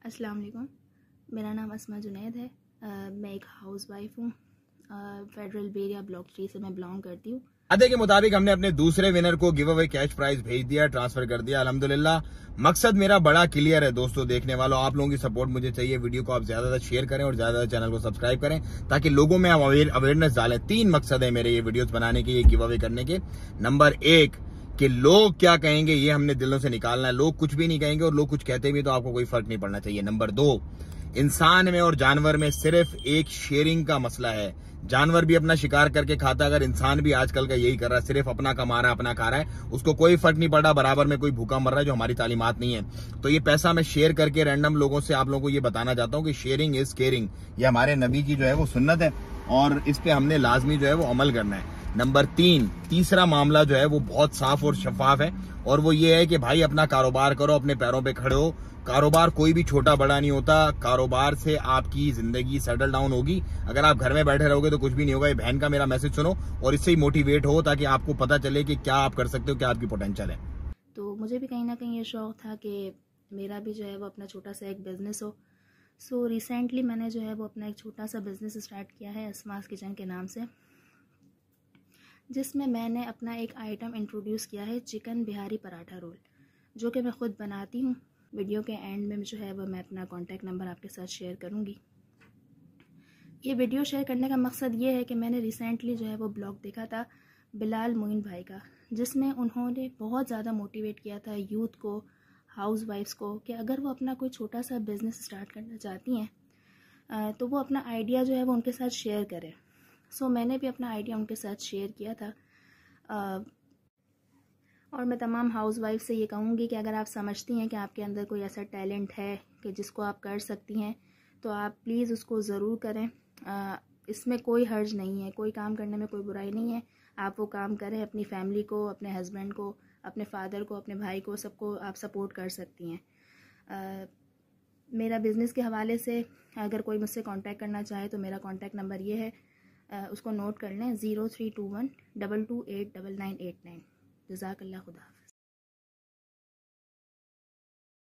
अस्सलाम वालेकुम। मेरा नाम अस्मा जुनैद है। मैं एक हाउस वाइफ हूँ। फेडरल बेरिया ब्लॉक 3 से मैं बिलोंग करती हूँ। वादे के मुताबिक हमने अपने दूसरे विनर को गिव अवे कैश प्राइज भेज दिया, ट्रांसफर कर दिया अल्हम्दुलिल्लाह। मकसद मेरा बड़ा क्लियर है दोस्तों, देखने वालों, आप लोगों की सपोर्ट मुझे चाहिए। वीडियो को आप ज्यादा शेयर करें और ज्यादा चैनल को सब्सक्राइब करें ताकि लोगों में हम अवेयरनेस डालें। 3 मकसद है मेरे ये वीडियोस बनाने के, ये गिव अवे करने के। नंबर 1 कि लोग क्या कहेंगे ये हमने दिलों से निकालना है। लोग कुछ भी नहीं कहेंगे और लोग कुछ कहते भी तो आपको कोई फर्क नहीं पड़ना चाहिए। नंबर 2, इंसान में और जानवर में सिर्फ एक शेयरिंग का मसला है। जानवर भी अपना शिकार करके खाता है, अगर इंसान भी आजकल का यही कर रहा है, सिर्फ अपना कमा रहा है, अपना खा रहा है, उसको कोई फर्क नहीं पड़ रहा, बराबर में कोई भूखा मर रहा है, जो हमारी तालीमात नहीं है। तो ये पैसा मैं शेयर करके रैंडम लोगों से आप लोगों को ये बताना चाहता हूँ कि शेयरिंग इज केयरिंग, ये हमारे नबी की जो है वो सुन्नत है और इस पे हमने लाजमी जो है वो अमल करना है। नंबर 3, तीसरा मामला जो है वो बहुत साफ और शफाफ है और वो ये है कि भाई अपना कारोबार करो, अपने पैरों पे खड़े हो। कारोबार कोई भी छोटा बड़ा नहीं होता, कारोबार से आपकी जिंदगी सेटल डाउन होगी। अगर आप घर में बैठे रहोगे तो कुछ भी नहीं होगा। ये बहन का मेरा मैसेज सुनो और इससे ही मोटिवेट हो ताकि आपको पता चले कि क्या आप कर सकते हो, क्या आपकी पोटेंशियल है। तो मुझे भी कहीं ना कहीं ये शौक़ था कि मेरा भी जो है वो अपना छोटा सा एक बिज़नेस हो। सो रिसेंटली मैंने जो है वो अपना एक छोटा सा बिज़नेस स्टार्ट किया है अस्मास किचन के नाम से, जिसमें मैंने अपना एक आइटम इंट्रोड्यूस किया है, चिकन बिहारी पराठा रोल, जो कि मैं ख़ुद बनाती हूँ। वीडियो के एंड में जो है वो मैं अपना कॉन्टैक्ट नंबर आपके साथ शेयर करूँगी। ये वीडियो शेयर करने का मकसद ये है कि मैंने रिसेंटली जो है वो ब्लॉग देखा था बिलाल मोइन भाई का, जिसमें उन्होंने बहुत ज़्यादा मोटिवेट किया था यूथ को, हाउस वाइफ्स को, कि अगर वो अपना कोई छोटा सा बिज़नेस स्टार्ट करना चाहती हैं तो वो अपना आइडिया जो है वो उनके साथ शेयर करें। सो मैंने भी अपना आइडिया उनके साथ शेयर किया था। और मैं तमाम हाउस वाइफ से ये कहूँगी कि अगर आप समझती हैं कि आपके अंदर कोई ऐसा टैलेंट है कि जिसको आप कर सकती हैं तो आप प्लीज़ उसको ज़रूर करें। इसमें कोई हर्ज नहीं है, कोई काम करने में कोई बुराई नहीं है। आप वो काम करें, अपनी फैमिली को, अपने हस्बैंड को, अपने फादर को, अपने भाई को, सबको आप सपोर्ट कर सकती हैं। मेरा बिज़नेस के हवाले से अगर कोई मुझसे कांटेक्ट करना चाहे तो मेरा कांटेक्ट नंबर ये है, उसको नोट कर लें, 0321 228 9989। जज़ाकल्लाह, खुदा हाफ़िज़।